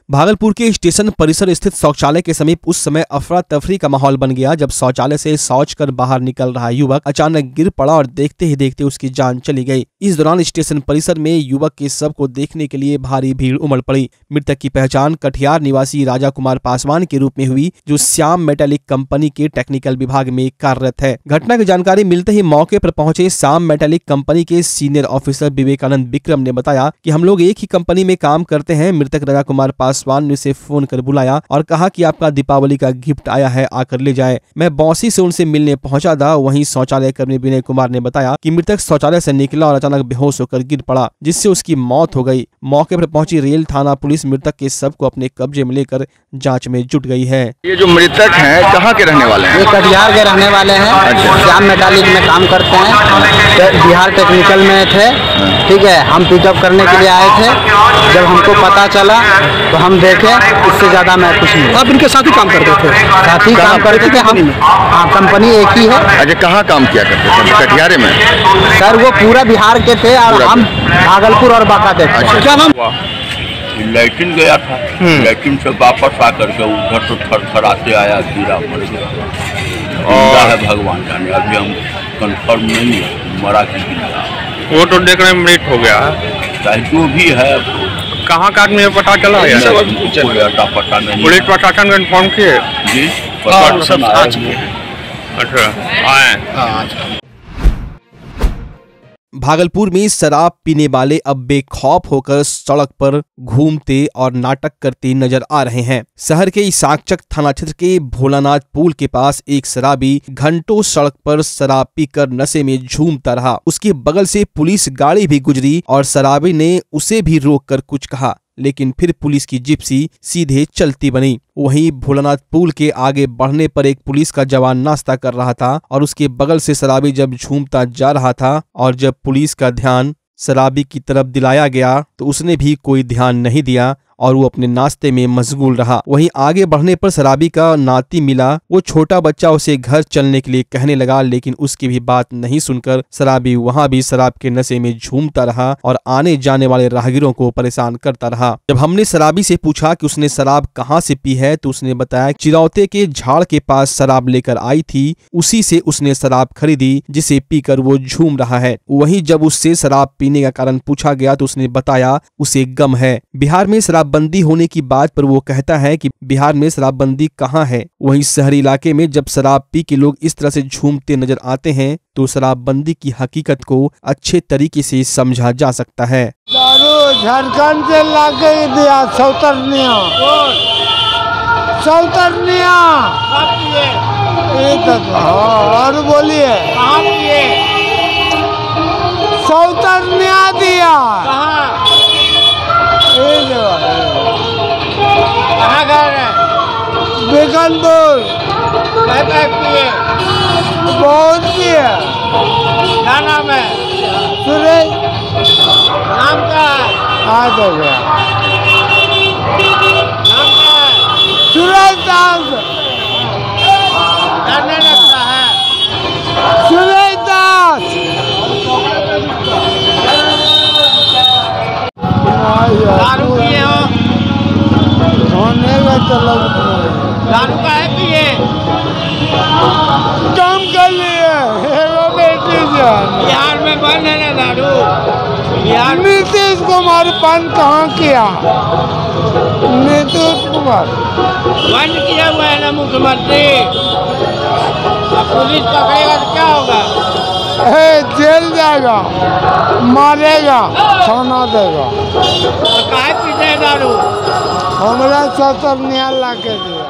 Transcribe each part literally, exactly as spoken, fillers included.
भागलपुर के स्टेशन परिसर स्थित शौचालय के समीप उस समय अफरा तफरी का माहौल बन गया जब शौचालय से शौच कर बाहर निकल रहा युवक अचानक गिर पड़ा और देखते ही देखते उसकी जान चली गई। इस दौरान स्टेशन परिसर में युवक के शव को देखने के लिए भारी भीड़ उमड़ पड़ी। मृतक की पहचान कटिहार निवासी राजा कुमार पासवान के रूप में हुई, जो श्याम मेटालिक कंपनी के टेक्निकल विभाग में कार्यरत है। घटना की जानकारी मिलते ही मौके पर पहुंचे श्याम मेटालिक कंपनी के सीनियर ऑफिसर विवेकानंद विक्रम ने बताया कि हम लोग एक ही कंपनी में काम करते हैं। मृतक राजा कुमार पासवान ने उसे फोन कर बुलाया और कहा कि आपका दीपावली का गिफ्ट आया है, आकर ले जाए। मैं बौसी से उनसे मिलने पहुंचा था। वहीं शौचालय कर्मी विनय कुमार ने बताया कि मृतक शौचालय से निकला और अचानक बेहोश होकर गिर पड़ा, जिससे उसकी मौत हो गई। मौके पर पहुंची रेल थाना पुलिस मृतक के शव को अपने कब्जे में लेकर जांच में जुट गई है। ये जो मृतक हैं कहाँ के रहने वाले हैं? ये कटिहार के रहने वाले हैं। श्याम मेटालिक में काम करते हैं, बिहार टेक्निकल में थे। ठीक है, हम पिकअप करने के लिए आए थे। जब हमको पता चला तो हम देखे, इससे ज्यादा मैं कुछ नहीं। आप इनके साथ ही काम करते थे? साथ ही काम करते थे हम। हाँ, कंपनी एक ही है। अच्छा, कहाँ काम किया करते थे? कटिहार में? सर वो पूरा बिहार के थे और हम भागलपुर और बांका थे। अच्छा, क्या नाम? लैट्रिन गया था, लैट्रिन से वापस आकर के उधर तो थरथराते आया, गिरा, मर गया। जिंदा है भगवान जाने, अभी हम कंफर्म नहीं है मरा कि जिंदा। वो तो देखने में मृत हो गया है, चाहे जो भी है। कहाँ का आदमी है पता चला? कोई अता पता नहीं। पुलिस प्रशासन को इन्फॉर्म किए जी? अच्छा आए। भागलपुर में शराब पीने वाले अब बेखौफ होकर सड़क पर घूमते और नाटक करते नजर आ रहे हैं। शहर के इसाकचक थाना क्षेत्र के भोलानाथ पुल के पास एक शराबी घंटों सड़क पर शराब पीकर नशे में झूमता रहा। उसके बगल से पुलिस गाड़ी भी गुजरी और शराबी ने उसे भी रोककर कुछ कहा, लेकिन फिर पुलिस की जिप्सी सीधे चलती बनी। वहीं भोलानाथ पुल के आगे बढ़ने पर एक पुलिस का जवान नाश्ता कर रहा था और उसके बगल से शराबी जब झूमता जा रहा था और जब पुलिस का ध्यान शराबी की तरफ दिलाया गया तो उसने भी कोई ध्यान नहीं दिया और वो अपने नाश्ते में मशगूल रहा। वहीं आगे बढ़ने पर शराबी का नाती मिला। वो छोटा बच्चा उसे घर चलने के लिए कहने लगा, लेकिन उसकी भी बात नहीं सुनकर शराबी वहां भी शराब के नशे में झूमता रहा और आने जाने वाले राहगीरों को परेशान करता रहा। जब हमने शराबी से पूछा कि उसने शराब कहाँ से पी है तो उसने बताया चिरौते के झाड़ के पास शराब लेकर आई थी, उसी से उसने शराब खरीदी जिसे पीकर वो झूम रहा है। वहीं जब उससे शराब पीने का कारण पूछा गया तो उसने बताया उसे गम है। बिहार में शराबबंदी होने की बात पर वो कहता है कि बिहार में शराबबंदी कहाँ है। वहीं शहरी इलाके में जब शराब पी के लोग इस तरह से झूमते नजर आते हैं तो शराबबंदी की हकीकत को अच्छे तरीके से समझा जा सकता है। दारू झारखंड से ला के दिया सौतरनिया सौतरनिया और बोलिए सौतरनिया दिया कहाँ घर है? बेगनपुर। बहुत पिए। क्या नाम है? सुरेश। नाम क्या है? आ गया। नाम क्या है? सुरेश दास। करने लगता है सुरेश दास। दारू पिए हो? चलो दारू का है पिए? काम कर लिए बिहार में बंद है ना दारू? बिहार नीतीश कुमार बंद कहाँ किया? नीतीश कुमार बंद किया हुआ है ना मुख्यमंत्री। पुलिस पकड़ेगा तो क्या होगा? ए, जेल जाएगा, मारेगा, खाना देगा। तो काहे पीते दारू? हमरा सौतरनिया ला के दिया।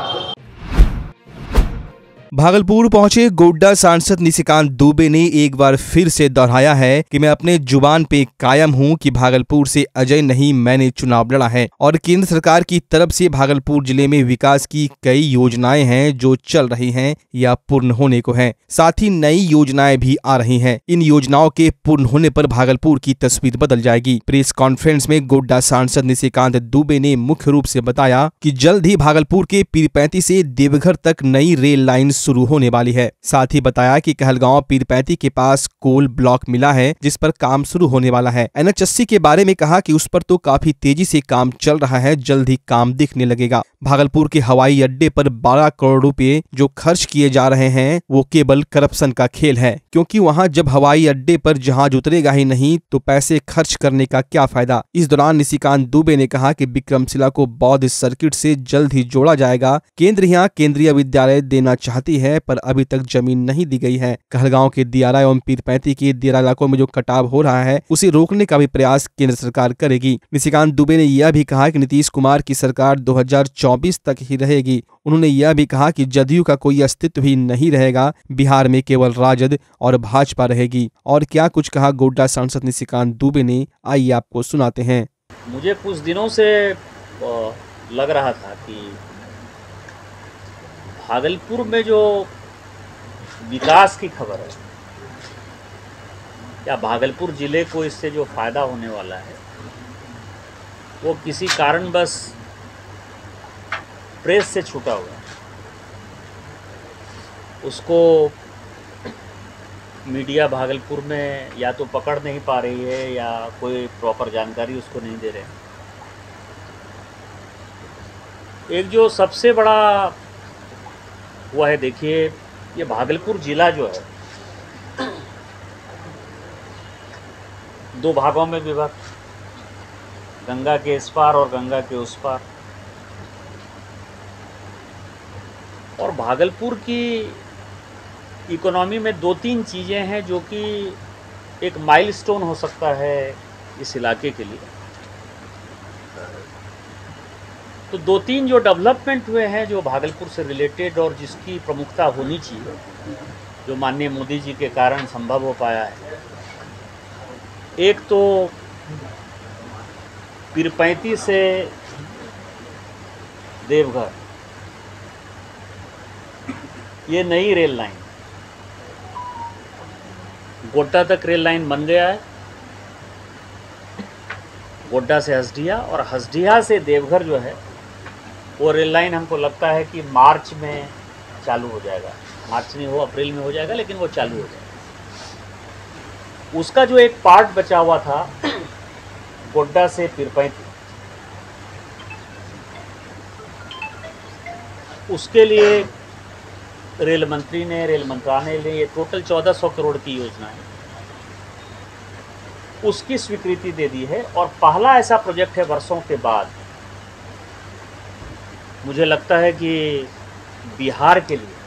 भागलपुर पहुंचे गोड्डा सांसद निशिकांत दुबे ने एक बार फिर से दोहराया है कि मैं अपने जुबान पे कायम हूं कि भागलपुर से अजय नहीं मैंने चुनाव लड़ा है और केंद्र सरकार की तरफ से भागलपुर जिले में विकास की कई योजनाएं हैं जो चल रही हैं या पूर्ण होने को हैं। साथ ही नई योजनाएं भी आ रही हैं। इन योजनाओं के पूर्ण होने पर भागलपुर की तस्वीर बदल जाएगी। प्रेस कॉन्फ्रेंस में गोड्डा सांसद निशिकांत दुबे ने मुख्य रूप से बताया कि जल्द ही भागलपुर के पीरपैंती से देवघर तक नई रेल लाइन शुरू होने वाली है। साथ ही बताया कि कहलगांव पीरपैंती के पास कोल ब्लॉक मिला है जिस पर काम शुरू होने वाला है। एन एच अस्सी के बारे में कहा कि उस पर तो काफी तेजी से काम चल रहा है, जल्द ही काम दिखने लगेगा। भागलपुर के हवाई अड्डे पर बारह करोड़ रुपए जो खर्च किए जा रहे हैं वो केवल करप्शन का खेल है, क्योंकि वहां जब हवाई अड्डे पर जहाज उतरेगा ही नहीं तो पैसे खर्च करने का क्या फायदा। इस दौरान निशिकांत दुबे ने कहा कि विक्रमशिला को बौद्ध सर्किट से जल्द ही जोड़ा जाएगा। केंद्र यहाँ केंद्रीय विद्यालय देना चाहती है पर अभी तक जमीन नहीं दी गई है। कहलगांव के दियारा एवं पीरपैंती के दियारा इलाकों में जो कटाव हो रहा है उसे रोकने का भी प्रयास केंद्र सरकार करेगी। निशिकांत दुबे ने यह भी कहा कि नीतीश कुमार की सरकार दो हजार चौबीस तक ही रहेगी। उन्होंने यह भी कहा कि जदयू का कोई अस्तित्व ही नहीं रहेगा, बिहार में केवल राजद और भाजपा रहेगी। और क्या कुछ कहा गोड्डा सांसद निशिकांत दुबे ने, आइए आपको सुनाते हैं। मुझे कुछ दिनों से लग रहा था कि भागलपुर में जो विकास की खबर है या भागलपुर जिले को इससे जो फायदा होने वाला है वो किसी कारणवश प्रेस से छूटा हुआ है। उसको मीडिया भागलपुर में या तो पकड़ नहीं पा रही है या कोई प्रॉपर जानकारी उसको नहीं दे रहे हैं। एक जो सबसे बड़ा हुआ है, देखिए ये भागलपुर जिला जो है दो भागों में विभक्त, गंगा के इस पार और गंगा के उस पार। और भागलपुर की इकोनॉमी में दो तीन चीज़ें हैं जो कि एक माइलस्टोन हो सकता है इस इलाके के लिए। तो दो तीन जो डेवलपमेंट हुए हैं जो भागलपुर से रिलेटेड और जिसकी प्रमुखता होनी चाहिए, जो माननीय मोदी जी के कारण संभव हो पाया है। एक तो पीरपैंती से देवघर ये नई रेल लाइन, गोड्डा तक रेल लाइन बन गया है, गोड्डा से हसडिया, और हसडिया से देवघर जो है वो रेल लाइन हमको लगता है कि मार्च में चालू हो जाएगा। मार्च नहीं हो, अप्रैल में हो जाएगा, लेकिन वो चालू हो जाएगा। उसका जो एक पार्ट बचा हुआ था गोड्डा से पीरपैंती, उसके लिए रेल मंत्री ने, रेल मंत्रालय ने ये टोटल चौदह सौ करोड़ की योजना है, उसकी स्वीकृति दे दी है। और पहला ऐसा प्रोजेक्ट है वर्षों के बाद, मुझे लगता है कि बिहार के लिए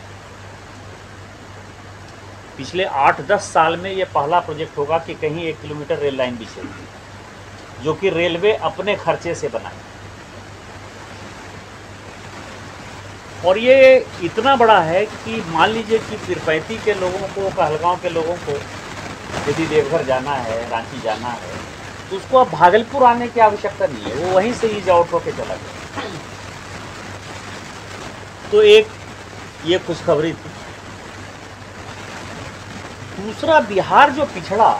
पिछले आठ दस साल में ये पहला प्रोजेक्ट होगा कि कहीं एक किलोमीटर रेल लाइन बिछेगी, जो कि रेलवे अपने खर्चे से बनाए। और ये इतना बड़ा है कि मान लीजिए कि पीरपैंती के लोगों को, कहलगांव के लोगों को यदि देवघर जाना है, रांची जाना है, तो उसको अब भागलपुर आने की आवश्यकता नहीं है, वो वहीं से ईज आउट होकर चला गया। तो एक ये खुशखबरी थी। दूसरा, बिहार जो पिछड़ा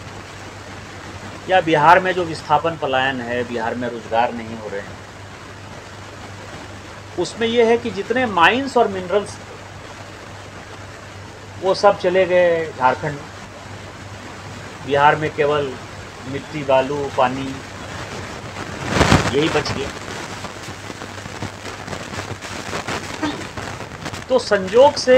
या बिहार में जो विस्थापन पलायन है, बिहार में रोजगार नहीं हो रहे हैं, उसमें यह है कि जितने माइंस और मिनरल्स वो सब चले गए झारखंड में। बिहार में केवल मिट्टी, बालू, पानी यही बच गया। तो संजोग से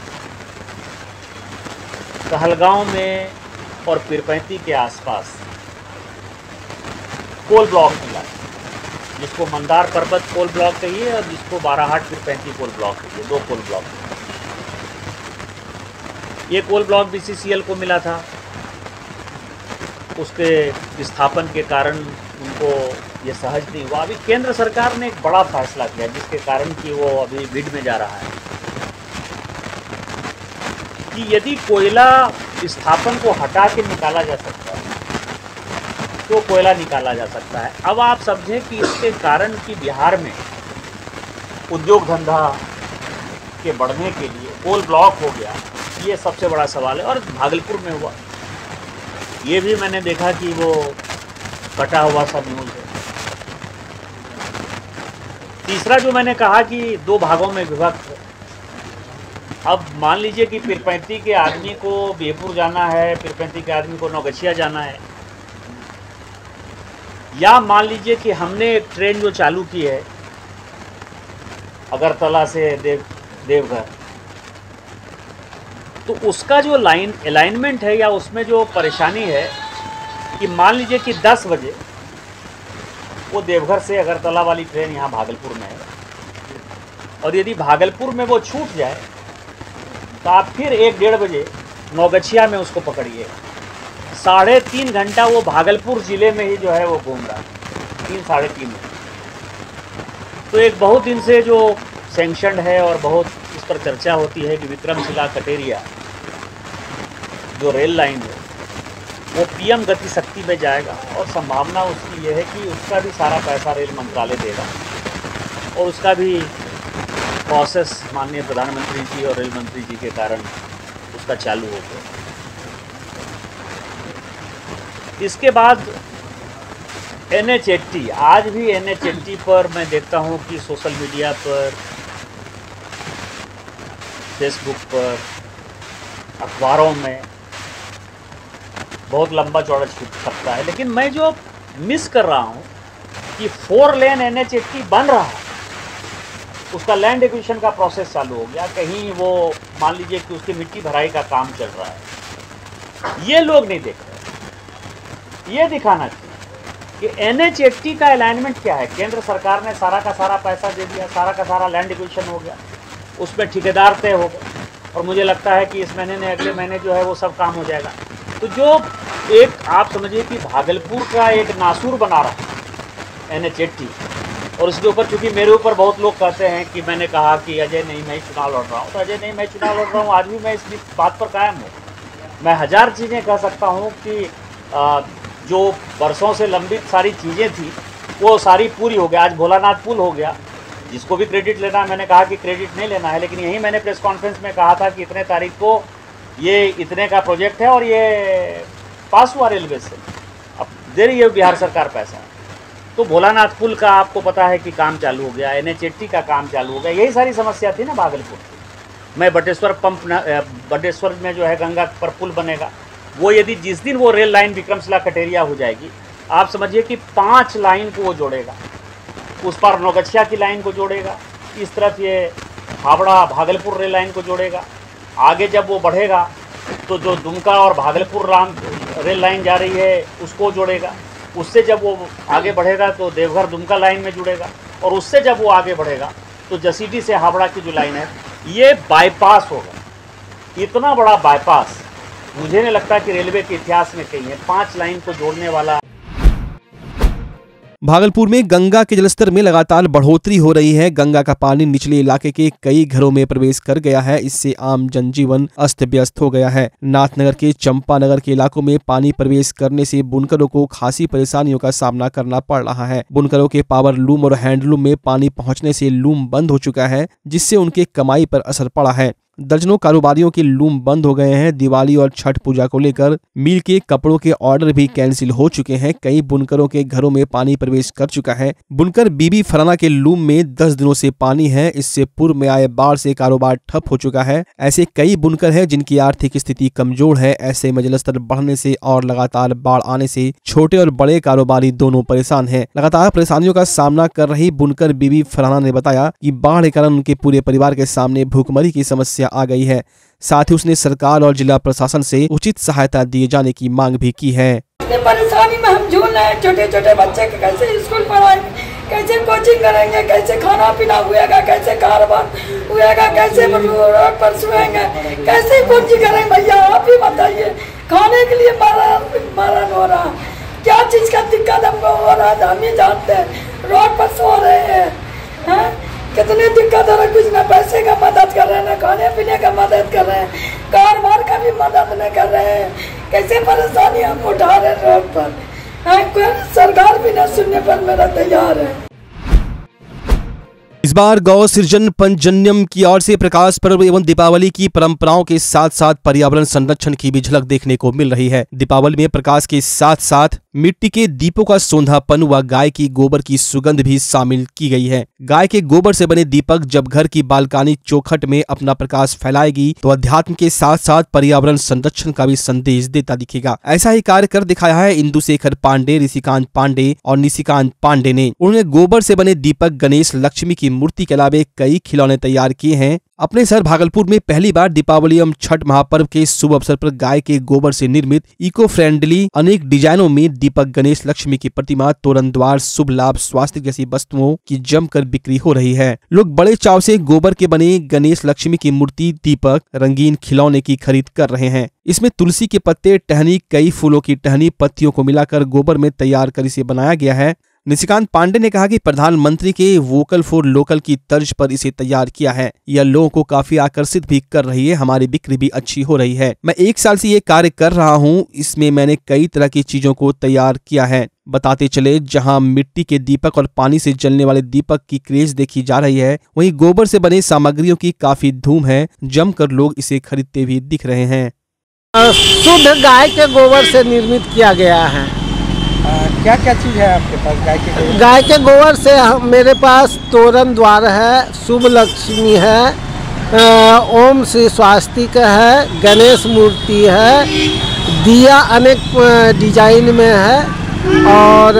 कहलगांव में और पीरपैंती के आसपास कोल ब्लॉक मिला, जिसको मंदार पर्वत कोल ब्लॉक कहिए और जिसको बाराहाट पीरपैंती कोल ब्लॉक कहिए, दो कोल ब्लॉक। ये coal block B C C L को मिला था, उसके विस्थापन के कारण उनको ये सहज नहीं हुआ। अभी केंद्र सरकार ने एक बड़ा फैसला किया जिसके कारण कि वो अभी बिड में जा रहा है कि यदि कोयला विस्थापन को हटा के निकाला जा सकता है तो कोयला निकाला जा सकता है। अब आप समझें कि इसके कारण कि बिहार में उद्योग धंधा के बढ़ने के लिए कोल ब्लॉक हो गया, ये सबसे बड़ा सवाल है। और भागलपुर में हुआ, ये भी मैंने देखा कि वो कटा हुआ सा न्यूज़ है। तीसरा जो मैंने कहा कि दो भागों में विभक्त है, अब मान लीजिए कि पीरपैंती के आदमी को बेहपुर जाना है, पीरपैंती के आदमी को नौगछिया जाना है, या मान लीजिए कि हमने एक ट्रेन जो चालू की है अगरतला से देव देवघर, तो उसका जो लाइन अलाइनमेंट है या उसमें जो परेशानी है कि मान लीजिए कि दस बजे वो देवघर से अगरतला वाली ट्रेन यहाँ भागलपुर में है, और यदि भागलपुर में वो छूट जाए तो आप फिर एक डेढ़ बजे नौगछिया में उसको पकड़िए। साढ़े तीन घंटा वो भागलपुर ज़िले में ही जो है वो घूम रहा है, तीन साढ़े तीन घंटे। तो एक बहुत दिन से जो सैंक्शन है और बहुत इस पर चर्चा होती है कि विक्रमशिला कटेरिया जो रेल लाइन है वो पीएम गति शक्ति में जाएगा, और संभावना उसकी ये है कि उसका भी सारा पैसा रेल मंत्रालय देगा और उसका भी प्रोसेस माननीय प्रधानमंत्री जी और रेल मंत्री जी के कारण उसका चालू हो गया। इसके बाद एन एच एट्टी, आज भी एन एच एट्टी पर मैं देखता हूँ कि सोशल मीडिया पर, फेसबुक पर, अखबारों में बहुत लंबा चौड़ा छपता है, लेकिन मैं जो मिस कर रहा हूँ कि four lane N H eighty बन रहा है, उसका लैंड एक्विजिशन का प्रोसेस चालू हो गया, कहीं वो मान लीजिए कि उसकी मिट्टी भराई का काम चल रहा है, ये लोग नहीं देख रहे। ये दिखाना चाहिए कि एन एच एट्टी का अलाइनमेंट क्या है। केंद्र सरकार ने सारा का सारा पैसा दे दिया, सारा का सारा लैंड एक्विजिशन हो गया, उसमें ठेकेदार तय हो गए, और मुझे लगता है कि इस महीने ने अगले महीने जो है वो सब काम हो जाएगा। तो जो एक आप समझिए कि भागलपुर का एक नासूर बना रहा है एन एच एट्टी, और इसके ऊपर चूंकि मेरे ऊपर बहुत लोग कहते हैं कि मैंने कहा कि अजय नहीं मैं चुनाव लड़ रहा हूँ, तो अजय नहीं मैं चुनाव लड़ रहा हूँ, आज भी मैं इस बात पर कायम हूँ। मैं हज़ार चीज़ें कह सकता हूँ कि जो बरसों से लंबित सारी चीज़ें थी वो सारी पूरी हो गया। आज भोलानाथ पुल हो गया, जिसको भी क्रेडिट लेना है, मैंने कहा कि क्रेडिट नहीं लेना है, लेकिन यही मैंने प्रेस कॉन्फ्रेंस में कहा था कि इतने तारीख को ये इतने का प्रोजेक्ट है और ये पास हुआ रेलवे से, अब दे रही है बिहार सरकार पैसा। तो भोलानाथ पुल का आपको पता है कि काम चालू हो गया, एन एच एट्टी का काम चालू हो गया। यही सारी समस्या थी ना भागलपुर में। बटेश्वर पंप बटेश्वर में जो है गंगा पर पुल बनेगा, वो यदि जिस दिन वो रेल लाइन विक्रमशिला कटेरिया हो जाएगी, आप समझिए कि पाँच लाइन को वो जोड़ेगा, उस पार नौगछिया की लाइन को जोड़ेगा, इस तरफ ये हावड़ा भागलपुर रेल लाइन को जोड़ेगा। आगे जब वो बढ़ेगा तो जो दुमका और भागलपुर राम रेल लाइन जा रही है उसको जोड़ेगा, उससे जब वो आगे बढ़ेगा तो देवघर दुमका लाइन में जुड़ेगा, और उससे जब वो आगे बढ़ेगा तो जसीडीह से हावड़ा की जो लाइन है ये बाईपास होगा। इतना बड़ा बाईपास मुझे नहीं लगता कि रेलवे के इतिहास में कहीं है, पांच लाइन को जोड़ने वाला। भागलपुर में गंगा के जलस्तर में लगातार बढ़ोतरी हो रही है। गंगा का पानी निचले इलाके के कई घरों में प्रवेश कर गया है, इससे आम जनजीवन अस्त व्यस्त हो गया है। नाथनगर के चंपानगर के इलाकों में पानी प्रवेश करने से बुनकरों को खासी परेशानियों का सामना करना पड़ रहा है। बुनकरों के पावर लूम और हैंडलूम में पानी पहुंचने से लूम बंद हो चुका है, जिससे उनके कमाई पर असर पड़ा है। दर्जनों कारोबारियों के लूम बंद हो गए हैं। दिवाली और छठ पूजा को लेकर मिल के कपड़ों के ऑर्डर भी कैंसिल हो चुके हैं। कई बुनकरों के घरों में पानी प्रवेश कर चुका है। बुनकर बीबी फराना के लूम में दस दिनों से पानी है। इससे पूर्व में आए बाढ़ से कारोबार ठप हो चुका है। ऐसे कई बुनकर हैं जिनकी आर्थिक स्थिति कमजोर है। ऐसे में जलस्तर बढ़ने से और लगातार बाढ़ आने से छोटे और बड़े कारोबारी दोनों परेशान हैं। लगातार परेशानियों का सामना कर रही बुनकर बीबी फराना ने बताया कि बाढ़ के कारण उनके पूरे परिवार के सामने भूखमरी की समस्या आ गई है। साथ ही उसने सरकार और जिला प्रशासन से उचित सहायता दिए जाने की मांग भी की है। परेशानी में हम झूल रहे हैं। छोटे छोटे बच्चे के कैसे स्कूल पढ़ाएंगे, कैसे कोचिंग करेंगे, कैसे खाना पीना हुएगा, कैसे कारोबार हुएगा, कैसे रोड पर सोएंगे, कैसे पूंजी करेंगे। भैया आप ही बताइए, खाने के लिए मरण मरण हो रहा, क्या चीज का दिक्कत हमको हो रहा है हम ही जानते हैं। रोड पर सो रहे हैं, है? कितनी दिक्कत हो रहा है। कुछ ना पैसे का मदद कर रहे हैं, ना खाने पीने का मदद कर रहे हैं, कारोबार का भी मदद नहीं कर रहे हैं। कैसे परेशानी हम उठा रहे हैं रोड पर, कोई सरकार भी न सुनने पर मेरा तैयार है। इस बार गौ सृजन पंचजन्यम की ओर से प्रकाश पर्व एवं दीपावली की परंपराओं के साथ साथ पर्यावरण संरक्षण की भी झलक देखने को मिल रही है। दीपावली में प्रकाश के साथ साथ मिट्टी के दीपों का सौंधापन व गाय की गोबर की सुगंध भी शामिल की गई है। गाय के गोबर से बने दीपक जब घर की बालकनी चौखट में अपना प्रकाश फैलाएगी तो अध्यात्म के साथ साथ पर्यावरण संरक्षण का भी संदेश देता दिखेगा। ऐसा ही कार्य कर दिखाया है इंदु शेखर पांडे, ऋषिकांत पांडे और निशिकांत पांडे ने। उन्होंने गोबर से बने दीपक, गणेश, लक्ष्मी की मूर्ति के अलावा कई खिलौने तैयार किए हैं। अपने शहर भागलपुर में पहली बार दीपावली एवं छठ महापर्व के शुभ अवसर पर गाय के गोबर से निर्मित इको फ्रेंडली अनेक डिजाइनों में दीपक, गणेश, लक्ष्मी की प्रतिमा, तोरण द्वार, शुभ लाभ, स्वास्थ्य जैसी वस्तुओं की जमकर बिक्री हो रही है। लोग बड़े चाव से गोबर के बने गणेश, लक्ष्मी की मूर्ति, दीपक, रंगीन खिलौने की खरीद कर रहे हैं। इसमें तुलसी के पत्ते, टहनी, कई फूलों की टहनी, पत्तियों को मिलाकर गोबर में तैयार कर इसे बनाया गया है। निशिकांत पांडे ने कहा कि प्रधानमंत्री के वोकल फॉर लोकल की तर्ज पर इसे तैयार किया है। यह लोगों को काफी आकर्षित भी कर रही है। हमारी बिक्री भी अच्छी हो रही है। मैं एक साल से ये कार्य कर रहा हूँ। इसमें मैंने कई तरह की चीजों को तैयार किया है। बताते चले, जहां मिट्टी के दीपक और पानी से जलने वाले दीपक की क्रेज देखी जा रही है, वहीं गोबर से बने सामग्रियों की काफी धूम है। जमकर लोग इसे खरीदते भी दिख रहे हैं। शुद्ध गाय के गोबर से निर्मित किया गया है। क्या क्या चीज़ है आपके पास गाय के गोबर? गाय के गोबर से हम मेरे पास तोरण द्वार है, शुभ लक्ष्मी है, ओम श्री स्वास्तिक है, गणेश मूर्ति है, दिया अनेक डिजाइन में है और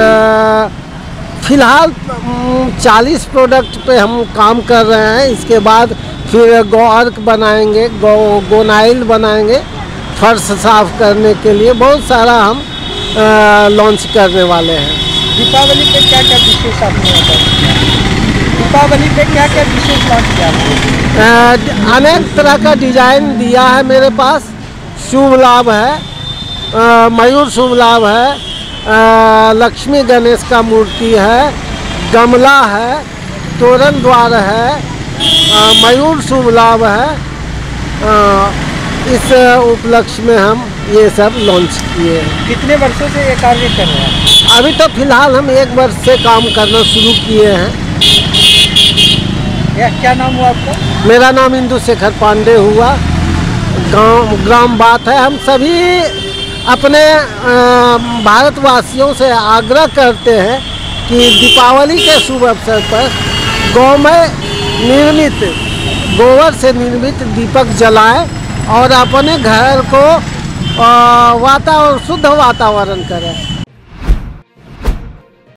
फिलहाल चालीस प्रोडक्ट पे हम काम कर रहे हैं। इसके बाद फिर गौ अर्क बनाएंगे, गौ गोनाइल बनाएंगे फर्श साफ करने के लिए। बहुत सारा हम लॉन्च करने वाले हैं। दीपावली पे क्या क्या विशेष आपने बताया? दीपावली पे क्या क्या विशेष लॉन्च किया? अनेक तरह का डिजाइन दिया है मेरे पास। शुभ लाभ है, आ, मयूर शुभ लाभ है, आ, लक्ष्मी गणेश का मूर्ति है, गमला है, तोरण द्वार है, आ, मयूर शुभ लाभ है। आ, इस उपलक्ष्य में हम ये सब लॉन्च किए हैं। कितने वर्षों से ये कार्य कर रहे हैं? अभी तो फिलहाल हम एक वर्ष से काम करना शुरू किए हैं। यह क्या नाम हुआ आपका? मेरा नाम इंदु शेखर पांडे हुआ। गांव ग्राम बात है। हम सभी अपने भारतवासियों से आग्रह करते हैं कि दीपावली के शुभ अवसर पर गाँव में निर्मित गोबर से निर्मित दीपक जलाएं और अपने घर को वातावरण शुद्ध वातावरण करें।